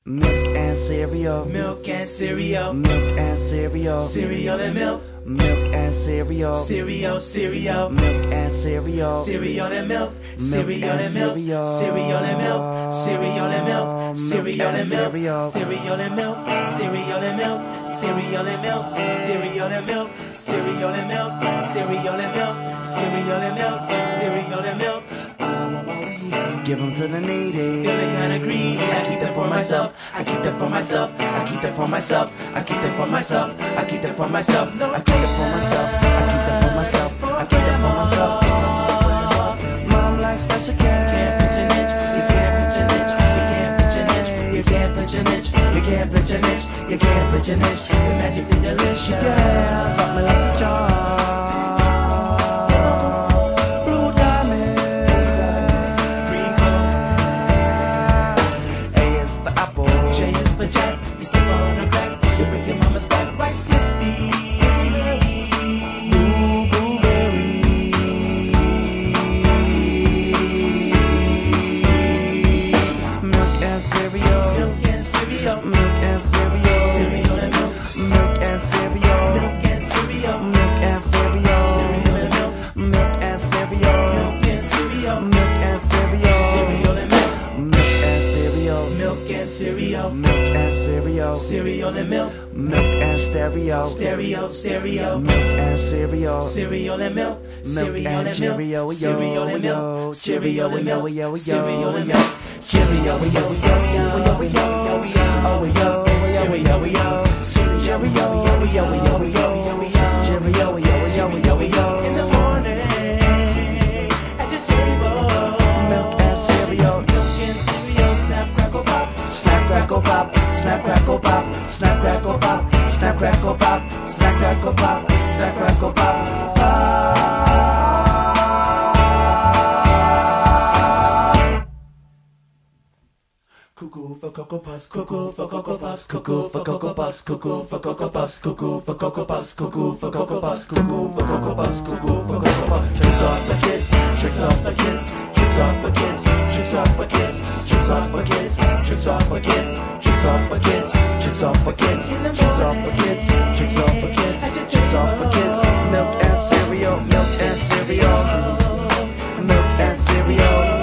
Milk and cereal. Milk and cereal. Milk and cereal. Cereal and milk. Milk and cereal. Cereal, cereal. Milk and cereal. Cereal and milk. Cereal and milk. Cereal and milk. Cereal and milk. Cereal and milk. Cereal and milk. Cereal and milk. Cereal and milk. Cereal and milk. Cereal and milk. Cereal and milk. Cereal and milk. Cereal and milk. Give them to the needy. Feeling kinda greedy. I keep them for myself. I keep them for myself. I keep them for myself. I keep them for myself. I keep them for myself. No, I keep them for myself. I keep them for myself. I keep them for myself. Mom likes special care. Can't pitch an inch. You can't pitch an inch. You can't pitch an inch. You can't pitch an inch. You can't pitch an inch. You can't pitch an inch. You're magically delicious. Yeah, something like a charm. Jack, you step on the crack, you break your mama's back. Rice Krispies, blueberries, milk and cereal, milk and cereal, milk and cereal, cereal and milk, milk and cereal, milk and cereal, milk and cereal, cereal and milk, milk and cereal, milk and cereal, milk and cereal, cereal and milk, milk and cereal, milk and cereal, milk and cereal, cereal and milk, milk and stereo, stereo, stereo, milk and cereal, cereal and milk, cereal and and milk, Cheerio, cereal and milk, cereal and milk, yo, cereal and milk, Cheerio, yo, yo, yo, yo, yo, yo, oh, yo, Cheerio, yo, Cheerio, yo, yo, yo, yo, Cheerio, yo, yo, yo, in the morning at your table, milk and cereal, milk and cereal, snap, crackle, pop, snap, crackle, pop, snap, crackle, pop, snap, crackle, pop, snap, crackle, pop, snap, crackle, pop, snap, crackle, pop. Cuckoo for Cocoa Puffs, cuckoo for Cocoa Puffs, cuckoo for Cocoa Puffs, cuckoo for Cocoa Puffs, cuckoo for Cocoa Puffs, cuckoo for Cocoa Puffs, cuckoo for Cocoa Puffs, cuckoo for Cocoa Puffs. Tricks off for kids, tricks off for kids, tricks off for kids, tricks off for kids, tricks off for kids, tricks off for kids, tricks off for kids, tricks off for kids, tricks off for kids, tricks off for kids, tricks off for kids. Milk and cereal, milk and cereal, milk and cereal.